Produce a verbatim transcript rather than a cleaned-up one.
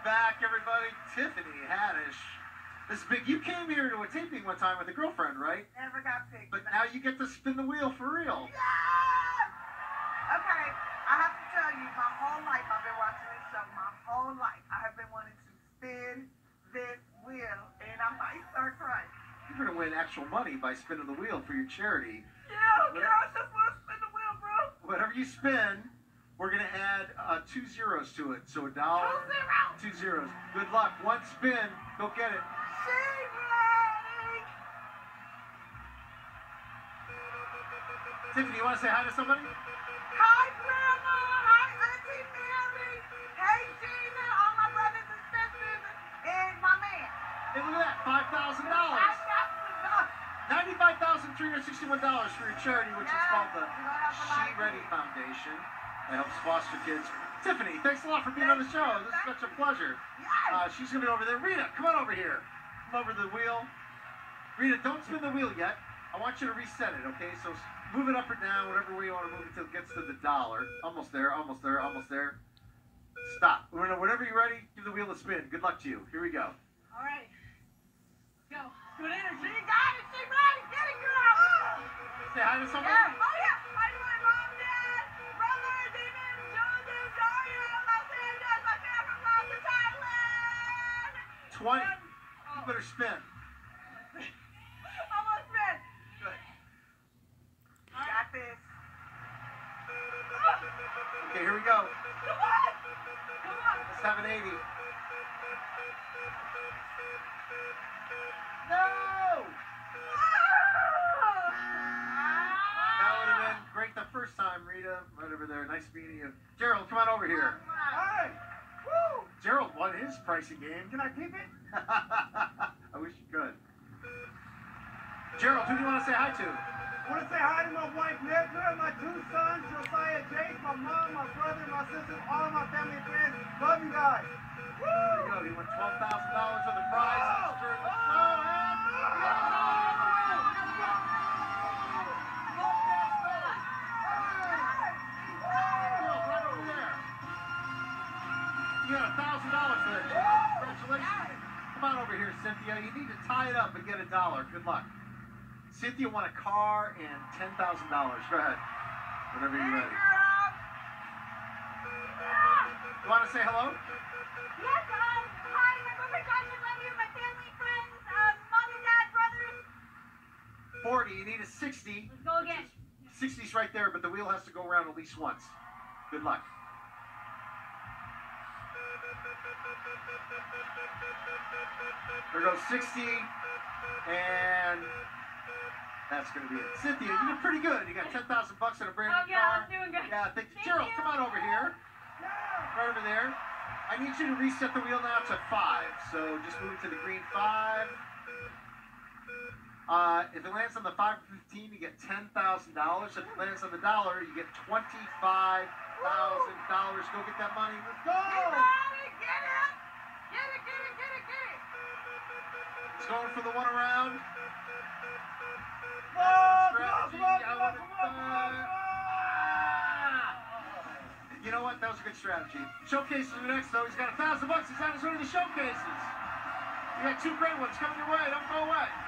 back, everybody. Tiffany Haddish. This is big. You came here to a taping one time with a girlfriend, right? Never got picked. But now you get to spin the wheel for real. Yeah! Okay, I have to tell you, my whole life I've been watching this show. My whole life I have been wanting to spin this wheel, and I might start crying. You're going to win actual money by spinning the wheel for your charity. Yeah, okay, I just want to spin the wheel, bro. Whatever you spin, we're going to add uh, two zeros to it. So a dollar, Two zeros. two zeros. Good luck. One spin. Go get it. She's ready. Tiffany, you want to say hi to somebody? Hi, Grandma. Hi, Auntie Mary. Hey, Gina, all my brothers and sisters, and my man. Hey, look at that. five thousand dollars. I got to go. ninety-five thousand three hundred sixty-one dollars for your charity, which Yeah, is called the you know, that's a lot She of Ready kids. Foundation. That helps foster kids. Tiffany, thanks a lot for being on the show. This is such a pleasure. Yes. Uh, she's going to be over there. Rita, come on over here. Come over the wheel. Rita, don't spin the wheel yet. I want you to reset it, okay? So move it up or down, whatever way you want to move it till it gets to the dollar. Almost there, almost there, almost there. Stop. Whenever you're ready, give the wheel a spin. Good luck to you. Here we go. All right. Go. Good energy. You got it. She ready. Get it, girl. Say hi to somebody. Yeah. Oh, yeah. Hi to my mom, dad, brother, David, Joseph, Daria, Los Angeles, my family from the Thailand. twenty. One. You better spin. Almost spin. Good. You got this. Okay, here we go. Come on. Come on. Let's have an eighty. No! That would have been great the first time, Rita. Right over there. Nice meeting you. Gerald, come on over here. Hey. Woo! Gerald won his pricing game. Can I keep it? I wish you could. Gerald, who do you want to say hi to? I want to say hi to my wife, Nedra, my two sons, Josiah, Jake, my mom, my brother, my sister, all my family and friends. Love you guys. There you go. He won twelve thousand dollars of the prizes during the show. And Gerald, right over there. You got one thousand dollars for that, Gerald. Congratulations. Come on over here, Cynthia. You need to tie it up and get a dollar. Good luck. Cynthia won a car and ten thousand dollars. Go ahead. Whenever you're ready. You want to say hello? Yes, um, hi, my brother Josh, I love you, my family, friends, um, mom and dad, brothers. forty. You need a sixty. Let's go again. sixty's right there, but the wheel has to go around at least once. Good luck. There goes sixty, and that's going to be it. Cynthia, you did pretty good. You got ten thousand bucks in a brand Oh, new yeah, car. I'm doing good. Yeah, thank you. Thank Gerald, you. come on over here. Right over there. I need you to reset the wheel now to five. So just move it to the green five. Uh, if it lands on the five or fifteen, you get ten thousand dollars. If it lands on the dollar, you get twenty-five thousand dollars. Go get that money. Let's go. Get it. Get it. Get it, get it, get it, get it. It's going for the one around. Come on, That's the come on, strategy. I come on, would've come on, come on, done. come on. You know what? That was a good strategy. Showcases are next, though. He's got a thousand bucks. He's on his way to the showcases. You got two great ones coming your way. Don't go away.